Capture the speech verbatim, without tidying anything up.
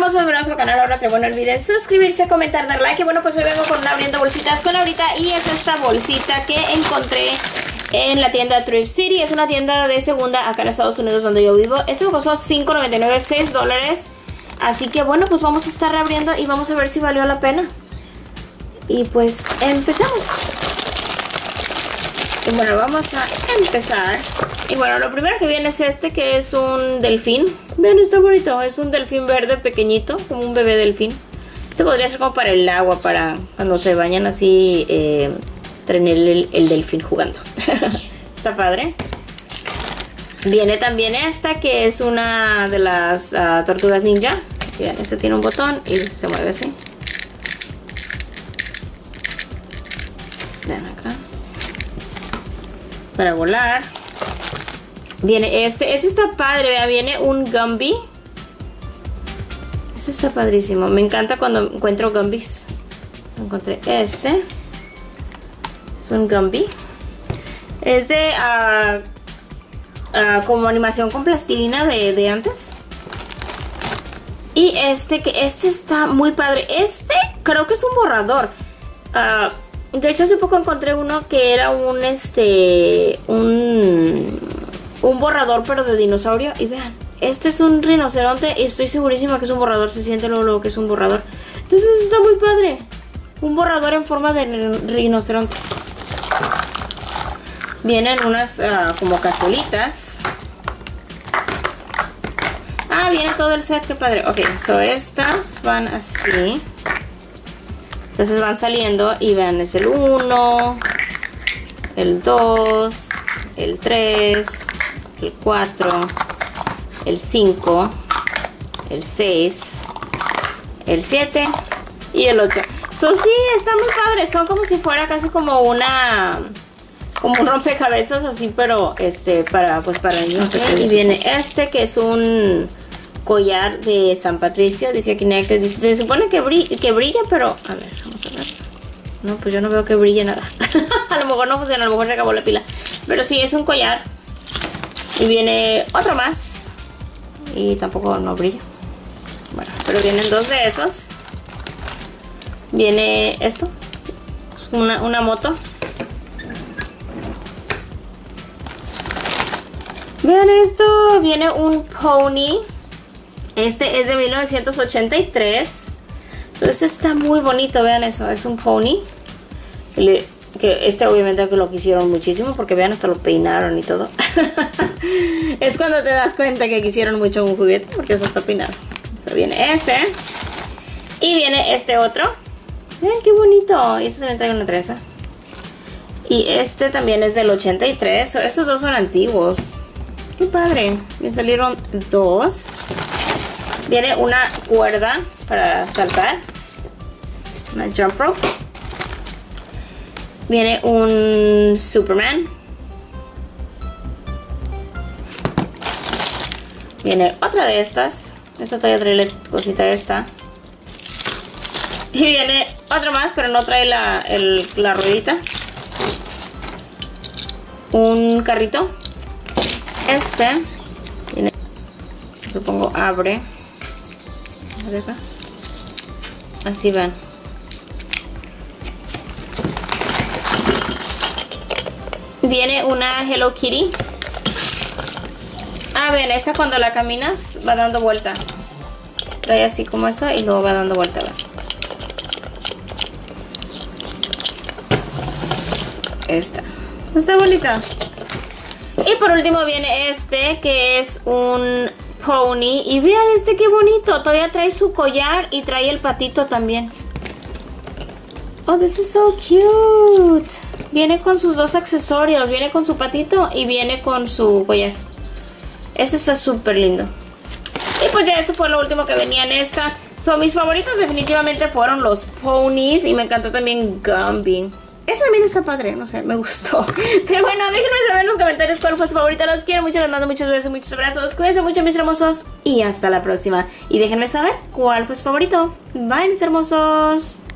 hermosos, bienvenidos al canal. Ahora te, bueno, no olviden suscribirse, comentar, dar like. Y bueno, pues hoy vengo con una abriendo bolsitas con ahorita. Y es esta bolsita que encontré en la tienda Thrift City. Es una tienda de segunda acá en Estados Unidos donde yo vivo. Este me costó cinco noventa y nueve, seis dólares. Así que bueno, pues vamos a estar abriendo y vamos a ver si valió la pena. Y pues empezamos. Y bueno, vamos a empezar. Y bueno, lo primero que viene es este, que es un delfín. Vean, está bonito. Es un delfín verde pequeñito, como un bebé delfín. Este podría ser como para el agua, para cuando se bañan así, eh, tener el, el delfín jugando. Está padre. Viene también esta, que es una de las uh, tortugas ninja. Vean, este tiene un botón y se mueve así. Vean acá. Para volar. Viene este, este está padre, vea, viene un Gumby. Este está padrísimo, me encanta cuando encuentro Gumbys. Encontré este. Es un Gumby. Es de uh, uh, como animación con plastilina de, de antes. Y este, que este está muy padre. Este creo que es un borrador. Uh, de hecho hace poco encontré uno que era un este un un borrador pero de dinosaurio. Y vean, este es un rinoceronte y estoy segurísima que es un borrador. Se siente luego, luego que es un borrador. Entonces está muy padre. Un borrador en forma de rinoceronte. Vienen unas uh, como cazuelitas. Ah, viene todo el set, qué padre. Ok, so estas van así. Entonces van saliendo y vean, es el uno, el dos, el tres, el cuatro, el cinco, el seis, el siete y el ocho. So, sí, está muy padre. Son como si fuera casi como una... como un rompecabezas así, pero este para pues para niños. Okay, y viene este que es un collar de San Patricio. Dice aquí Necklace. Dice, se supone que brilla, que brilla, pero a ver, vamos a ver. No, pues yo no veo que brille nada. A lo mejor no funciona, a lo mejor se acabó la pila. Pero sí, es un collar. Y viene otro más. Y tampoco no brilla. Bueno, pero vienen dos de esos. Viene esto. Es una, una moto. Vean esto. Viene un pony. Este es de mil novecientos ochenta y tres. Este está muy bonito, vean eso, es un pony. Que, le, que este obviamente que lo quisieron muchísimo, porque vean, hasta lo peinaron y todo. Es cuando te das cuenta que quisieron mucho un juguete, porque eso está peinado. O sea, viene ese. Y viene este otro. Vean qué bonito. Y este también trae una trenza. Y este también es del ochenta y tres. Estos dos son antiguos. Qué padre. Me salieron dos. Viene una cuerda para saltar. Una jump rope. Viene un Superman. Viene otra de estas. Esta todavía trae la cosita esta. Y viene otra más, pero no trae la, el, la ruedita. Un carrito. Este. Viene, supongo abre. Así van. Viene una Hello Kitty. Ah, ven, esta cuando la caminas va dando vuelta. Trae así como esto y luego va dando vuelta. ¿Ven? Esta. Está bonita. Y por último viene este, que es un pony. Y vean este qué bonito. Todavía trae su collar y trae el patito también. Oh, this is so cute. Viene con sus dos accesorios. Viene con su patito y viene con su collar. Este está súper lindo. Y pues ya eso fue lo último que venía en esta. So, mis favoritos definitivamente fueron los ponies. Y me encantó también Gumby. Esa también está padre, no sé, me gustó. Pero bueno, déjenme saber en los comentarios cuál fue su favorita. Los quiero mucho, les mando muchos besos, muchos abrazos. Cuídense mucho, mis hermosos. Y hasta la próxima. Y déjenme saber cuál fue su favorito. Bye, mis hermosos.